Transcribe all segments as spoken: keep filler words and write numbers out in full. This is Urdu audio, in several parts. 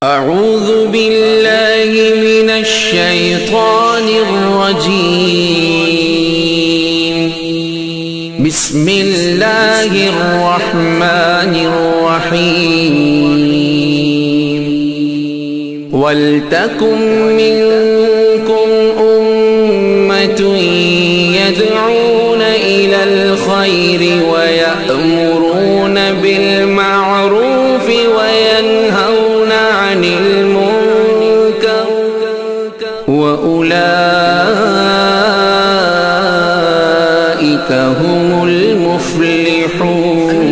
اعوذ باللہ من الشیطان الرجیم بسم اللہ الرحمن الرحیم وَلْتَكُن مِّنكُمْ أُمَّةٌ يَدْعُونَ إِلَى الْخَيْرِ وَيَأْمُرُونَ بِالْمَعْرُوفِ وَيَنْهَوْنَ عَنِ الْمُنكَرِ وَأُولَئِكَ هُمُ الْمُفْلِحُونَ.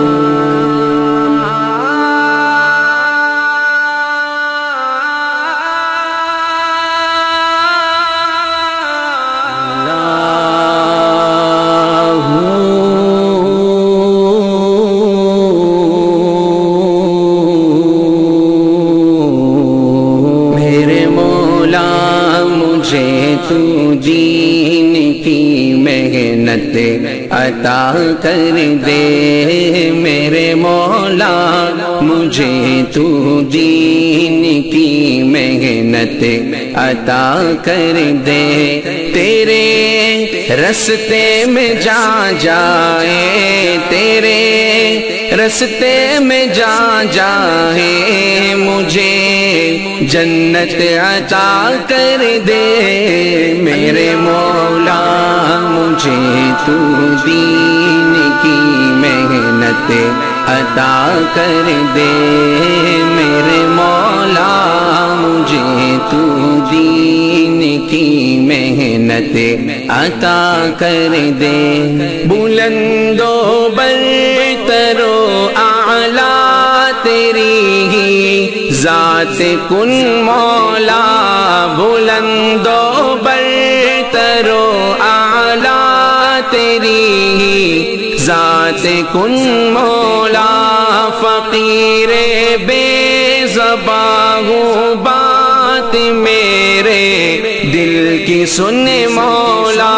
تو دین کی محنت عطا کر دے میرے مولا، مجھے تو دین کی محنت عطا کر دے. تیرے رستے میں جا جائے تیرے رستے میں جا جائے مجھے جنت عطا کر دے میرے مولا، مجھے تو دین کی محنت عطا کر دے میرے مولا، مجھے تو دین کی محنت عطا کر دے. بلند و برتر و اعلیٰ تیری ہی ذات کن مولا، بلند و برتر و اعلیٰ تیری ہی ذات کن مولا. فقیر بے زباں ہوں بات میرے دل کی سن مولا،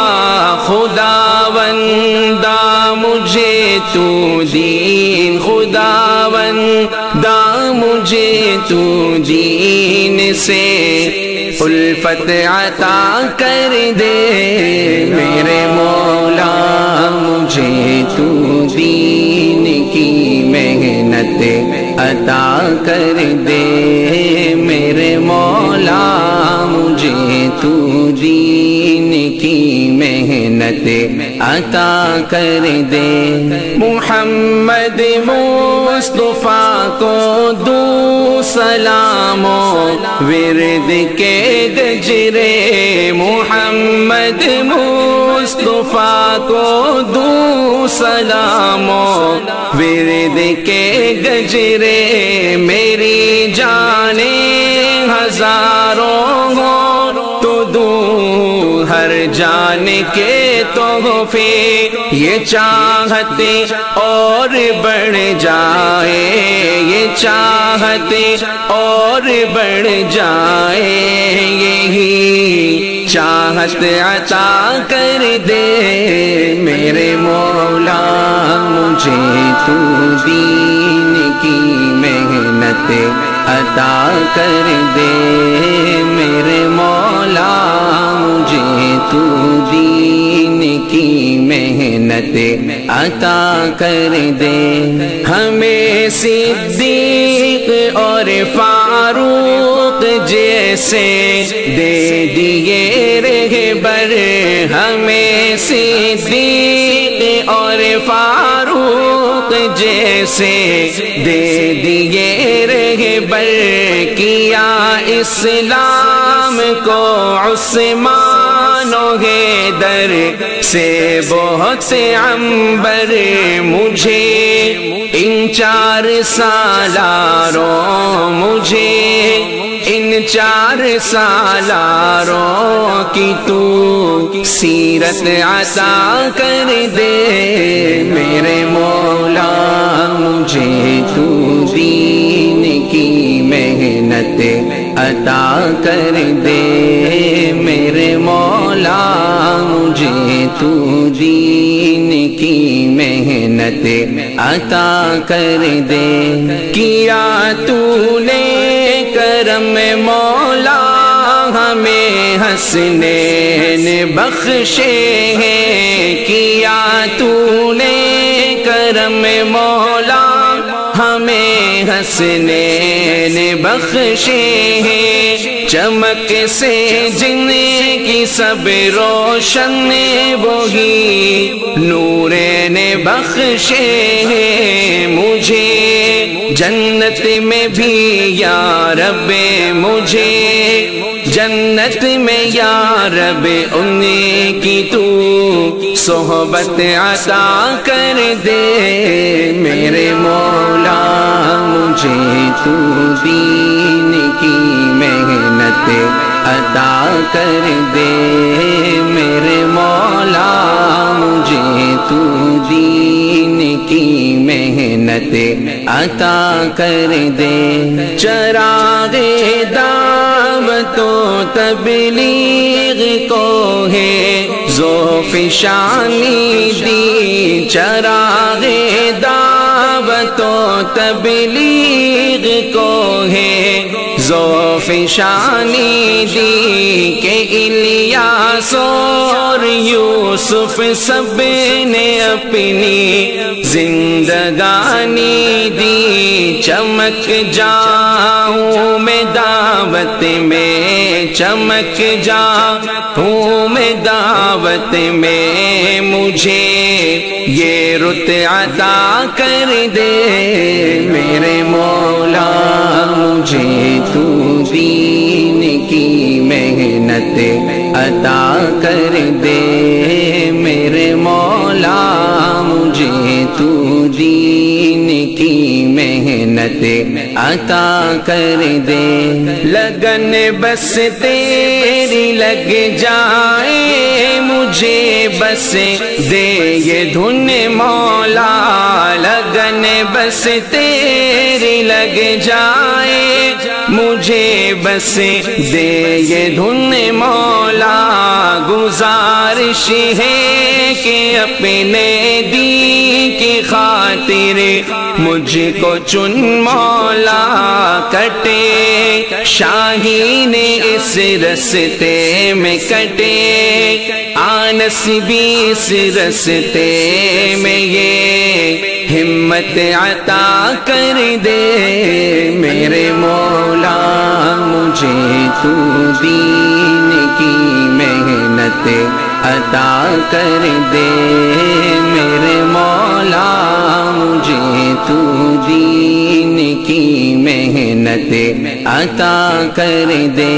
خداوندا مجھے تو دین خداوندا مجھے تو دین سے الفت عطا کر دے میرے مولا، مجھے تو دین کی محنت عطا کر دے میرے مولا، مجھے تو دین کی محنت عطا کر دے. محمد مصطفیٰ کو دو سلام و ورد کے گجرے، محمد مصطفیٰ کو دو سلام و ورد کے گجرے. میری جانیں ہزاروں ہوں تو دوں ہر جان کے تحفے، یہ چاہتے اور بڑھ جائے یہ چاہتے اور بڑھ جائے، یہی چاہت عطا کر دے میرے مولا، مجھے تو دین کی محنت عطا کر دے میرے مولا، مجھے تو دین کی محنت عطا کر دے. ہمیں صدیق اور فاروق جیسے دے دیے رہبر، ہمیں صدیق اور فاروق جیسے دے دیے رہبر. کیا اسلام کو عثمان و حیدر سے بہت عنبر، مجھے ان چار سالاروں مجھے ان چار سالاروں کی تو سیرت عطا کر دے میرے مولا، مجھے تو دین کی محنت عطا کر دے میرے مولا، مجھے تو دین کی محنت عطا کر دے. کیا تو نے ہمیں حسنین بخشے ہیں، کیا تو نے کرم مولا ہمیں حسنین بخشے ہیں، چمک سے جن کی سب روشن وہی نور نے بخشے ہیں، مجھے جنت میں بھی یا رب مجھے جنت میں یا رب ان کی تو صحبت عطا کر دے، میرے مولا مجھے تو دین کی محنت عطا کر دے، میرے مولا مجھے تو دین کی محنت عطا کر دے، چراغ دعوت و تبلیغ کو ہے ذوفشانی دی، چراغ دعوت و تبلیغ کو ہے ذوفشانی دی، کہ الیاس اور یوسف سب نے اپنی زندگانی دی، چمک جاؤں میں دعوت میں چمک جاؤں میں دعوت میں، مجھے یہ رت عطا کر دے، میرے مولا مجھے تو دین کی محنت عطا کر دے، میرے مولا مجھے تو دین کی محنت عطا کر دے، لگن بس تیری لگ جائے مجھے بس دے یہ دھن مولا، لگن بس تیری لگ جائے مجھے بس دے یہ دھن مولا، گزارش ہے کہ اپنے دین کی خاطر مجھ کو چن مولا، کٹے شاہین اس رستے میں کٹے آنس بھی اس رستے میں، یہ ہمت عطا کر دے، میرے مولا مجھے تو دین کی محنت عطا کر دے، میرے مولا مجھے تو دین کی محنت عطا کر دے،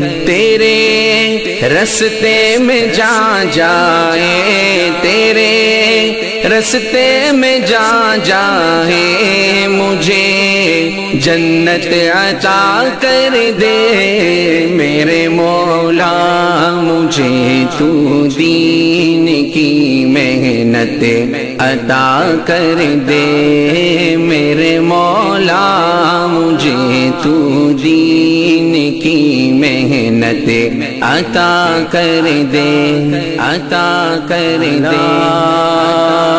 تیرے رستے میں جا جائے تیرے رستے میں جا جائے مجھے جنت عطا کر دے، میرے مولا مجھے تو دین کی محنت عطا کر دے، میرے مولا مجھے تو دین کی محنت عطا کر دے عطا کر دے۔